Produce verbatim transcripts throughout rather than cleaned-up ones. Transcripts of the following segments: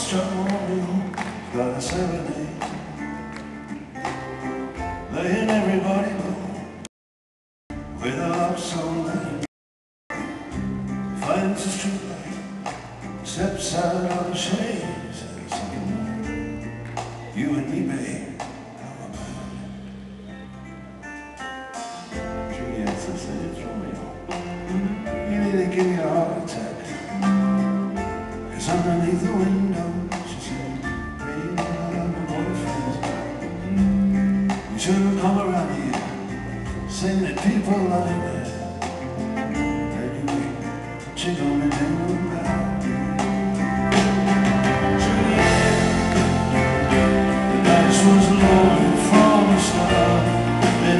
struck morning, got a serenade, laying everybody low with a love song that finds a street light, steps out of the shade, says something, you and me, babe, how about it? Juliet says, it's Romeo, you nearly give me a heart attack. Underneath the window, she said, baby, I have my boyfriend. You shouldn't come around here saying that people like that. Anyway, she gonna do about Juliet, the dice was loaded from the start, and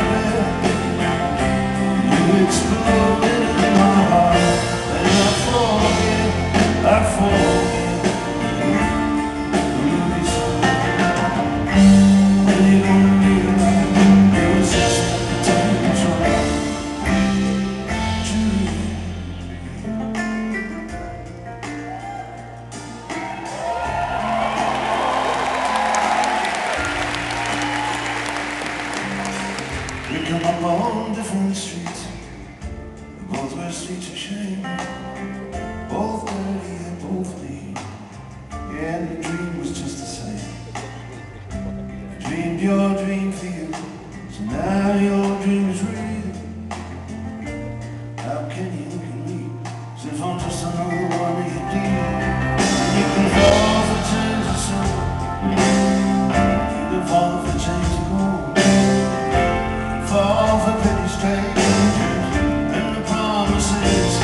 I bet you exploded in my heart, and I forget. I forget the movie song, and you don't realize it was just the time was right. Juliet, we come up on different streets, both were streets of shame, both dirty and both mean. Yeah, and the dream was just the same. I dreamed your dream for you, so now your dream is real. How can you look at me as if I'm just another one of your deals? You can fall for chains of silver, you can fall for chains of gold, fall for petty strangers and the promises.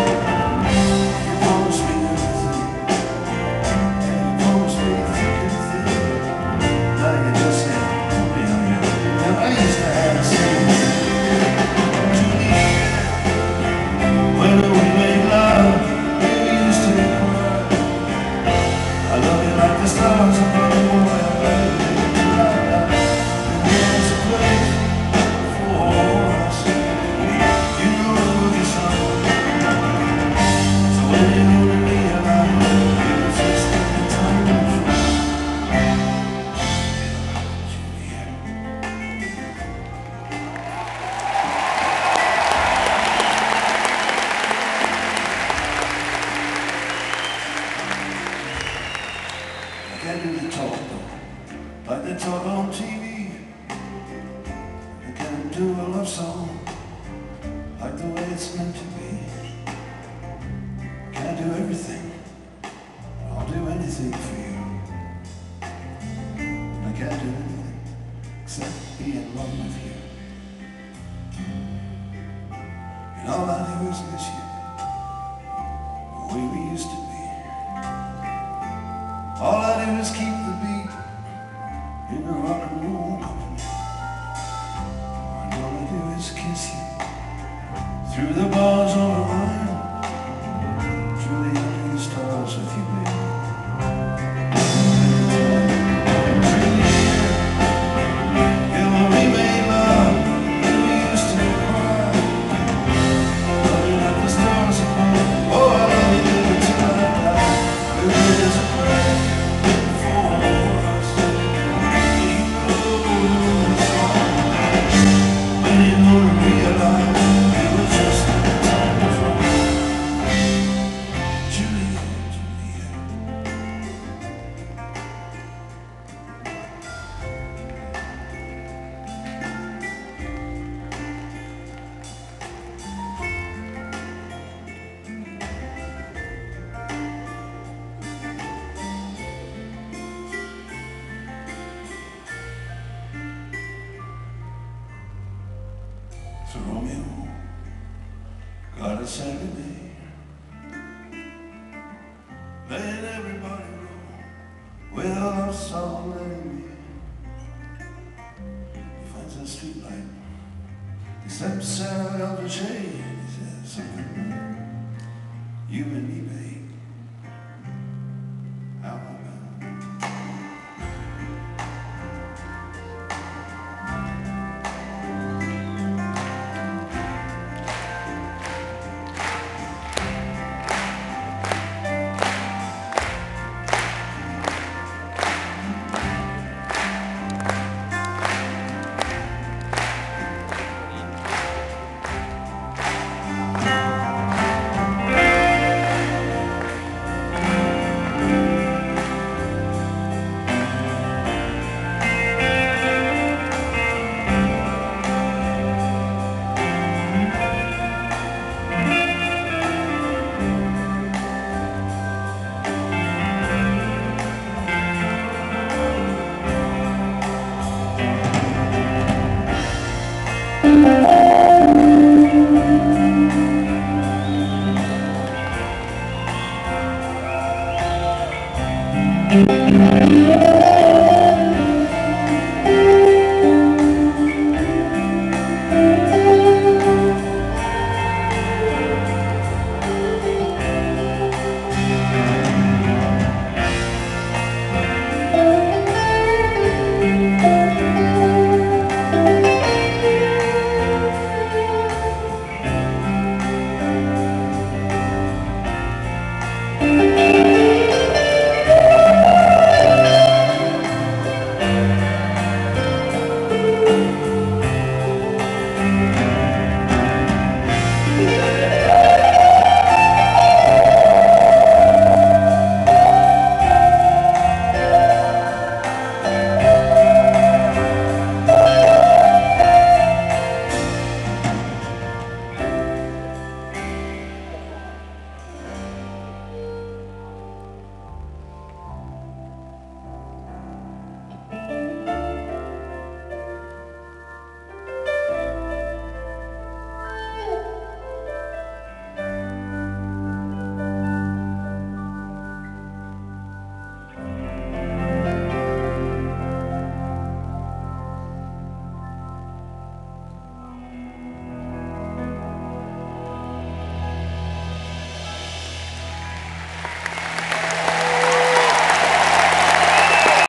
I can't do the talk though, like they talk on T V. I can't do a love song like the way it's meant to be. I can't do everything, but I'll do anything for you. I can't do anything except be in love with you. And all I do is miss you, the way we used to be. All I do is keep the beat in a rock and roll company. And all I do is kiss you through the bars of a line, truly under the stars with you, baby. So Romeo got a Saturday, letting everybody know with a love song letting me. He finds a street light, he steps out of the shade, he says something, you and me, babe.